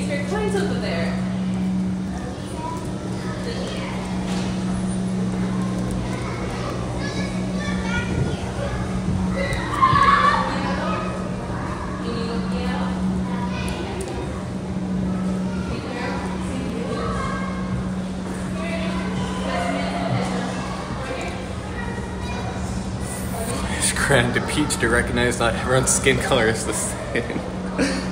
your coins over there. It's grand to peach to recognize not everyone's skin color is the same.